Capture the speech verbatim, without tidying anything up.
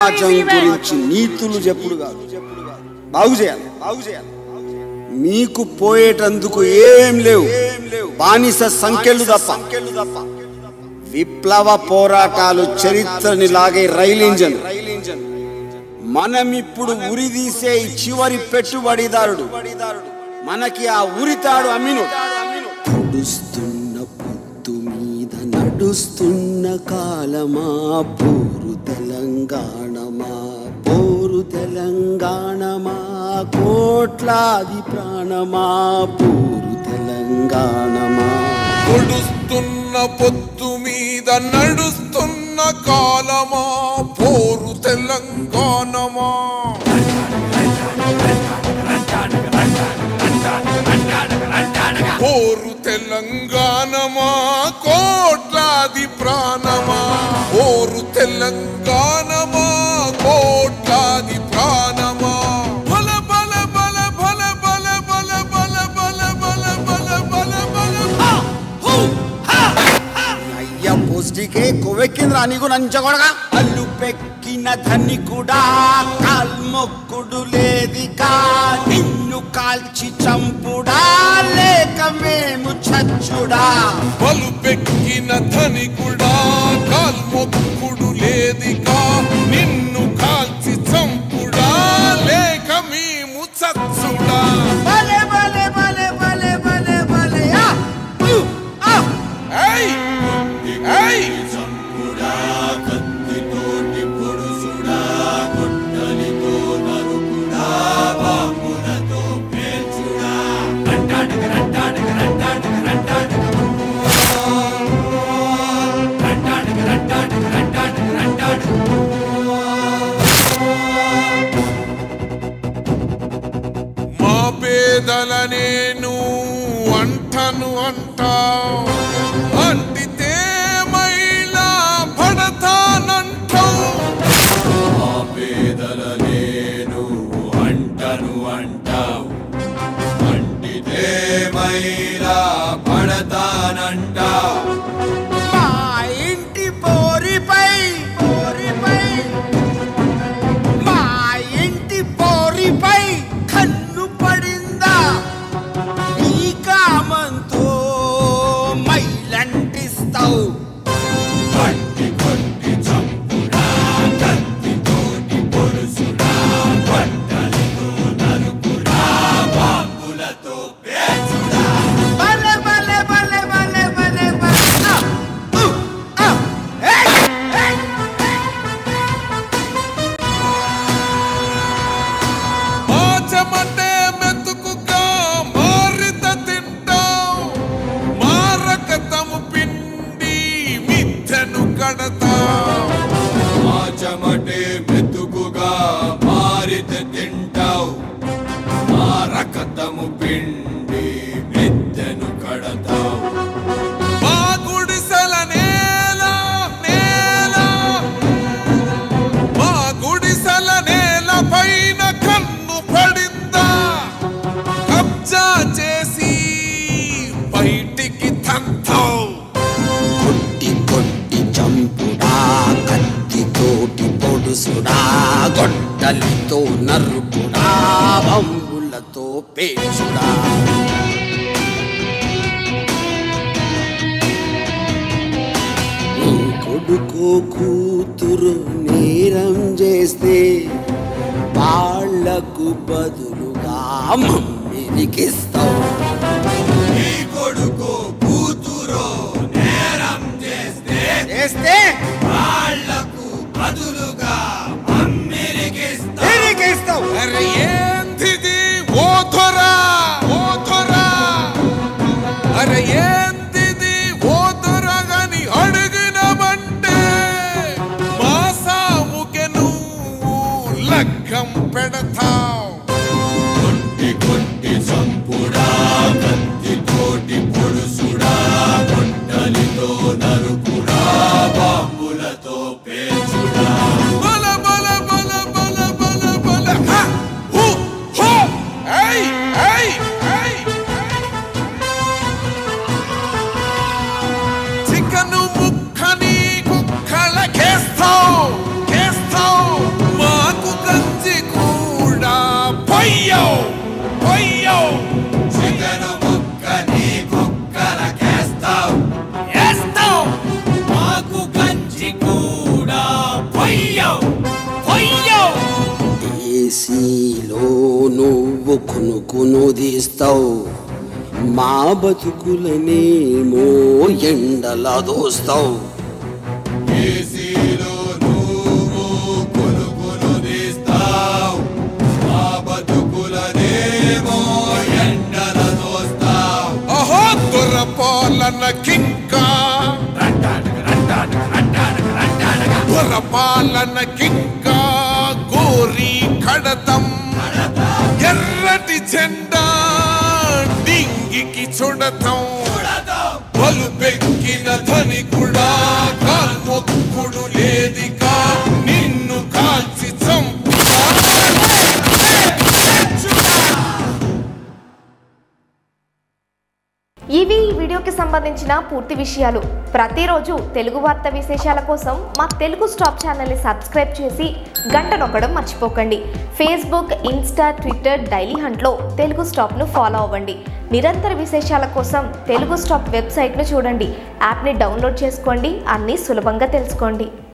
సమాజం గురించి నీతులు చెప్పుడు కాదు, బాగు చేయాలి బాగు చేయాలి. మీకు పోయేటందుకు ఏం లేవు, బానిస సంఖ్యలు తప్ప. విప్లవ పోరాటాలు చరిత్రని లాగే రైలు ఇంజన్. మనం ఇప్పుడు ఉరిదీసే చివరి పెట్టుబడిదారుడు మనకి ఆ ఉరితాడు అమ్మినుడు. పొడుస్తున్న పొద్దు మీద నడుస్తున్న కాలమా, పోరు తెలంగాణమా, పోరు తెలంగాణమా, కోట్లాది ప్రాణమా, పోరు తెలంగాణమా. పొడుస్తున్న పొద్దు మీద నడుస్తున్న కాలమా, పోరు తెలంగాణమా, పోరు తెలంగాణమా, కోట్లాది ప్రాణమా, పోరు తెలంగాణమా, కోట్లాది ప్రాణమా. బల బల బల బల బల బల బల బల బల బల బల బల. అయ్య పోస్టికే కొవ్వెక్కిందిరా నీకు నంచగొడగా. అల్లు పెక్కిన ధనికుడా కాల్మొక్కుడు లేదికా, నిన్ను కాల్చి చంపుడా లేక మేము చచ్చుడా. బలు పెక్కిన ధనికుడా కాల్మొక్కుడు లేదికా, నిన్ను కాల్చి చంపుడా లేక మేము చచ్చుడా. బలే బలే బలే బలే బలే బలే. ఏయ్ ఏయ్ చంపుడా కత్తితోటి పొడుసుడా, గొడ్డలితో నరుకుడా, బాంబులతో పేల్చుడా. మా పేదల నేను అంటను అంటావు, అంటితే మైలా పడతానంటావు. మా పేదల నేను అంటను అంటావు, అంటితే మైలా పడతానంటావు. మా ఇంటి పోరిపై పోరిపై మా ఇంటి పోరిపై కన్ను పడిందా, ఈ కామంతో మైలంటిస్తావు. కొట్టి కొట్టి చంపుడా, కత్తితోటి పొడుసుడా, గొడ్డలితో నరుకుడా, బాంబులతో పేల్చుడా. బలే బలే బలే బలే బలే బలే. ఉ, ఆ, ఏయ్, ఏయ్. మాచమంటే మెతుకుగా మారిత తింటావు, మారకతము పిండి మిథ్యను కడతావు. మా చెమటే మెతుకుగా మారితే తింటావు, మా రకతము పిండి మిద్దెను కడతావు. మా గుడిసెల నేల నేల మా గుడిసెల నేల పైన కన్ను పడిందా, కబ్జా చేసి బయటికి తంతావు. కొట్టి కొట్టి చంపుడా, కత్తితోటి పొడుసుడా, గొడ్డలితో నరుకుడా, బంబులతో పేల్చుడా. నీ కొడుకో కూతురు నేరం చేస్తే వాళ్లకు బదులుగా మమ్మిలికిస్తావు. నీ కొడుకో కూతురో నేరం చేస్తే చేస్తే వాళ్లకు బదులుగా అమ్మిరికిస్తావు. తిరిగిస్తావు. అరే ఏంటిది ఓధరా ఓధరా, అరే ఏంటిది ఓధరా గాని అడిగినమంటే మా సాముకే నువ్వు లగ్గం పెడతావు. కొట్టి కొట్టి చంపుడా, కత్తితోటి పొడుసుడా, గొడ్డలితో నరుకుడా, బాంబులతో పేల్చుడా. బల బల బల బల బల బల. హ! హు! ఏసీలో నువ్వు కొనుక్కును తీస్తావు, మా బతుకులనేమో ఎండలా దోస్తావు. ఏసీలో నువ్వు కొనుక్కును తీస్తావు, మా బతుకులనేమో ఎండల దోస్తావు. అహో దొరపాలన కింకా దొరపాలన కింకా గోరీ కడతం, ఎర్రటి జెండా డింగికి చుడతాం. బలు పెక్కిన ధని కూడా కాల్మొక్కుడు లేదికా, నిన్ను కాల్చి చంపుతా. ఇవి ఈ వీడియోకి సంబంధించిన పూర్తి విషయాలు. ప్రతిరోజు తెలుగు వార్త విశేషాల కోసం మా తెలుగు స్టాప్ ఛానల్ని సబ్స్క్రైబ్ చేసి గంట నొక్కడం మర్చిపోకండి. ఫేస్బుక్, ఇన్స్టా, ట్విట్టర్, డైలీ హంట్లో తెలుగు స్టాప్ను ఫాలో అవ్వండి. నిరంతర విశేషాల కోసం తెలుగు స్టాప్ వెబ్సైట్ను చూడండి. యాప్ని డౌన్లోడ్ చేసుకోండి, అన్నీ సులభంగా తెలుసుకోండి.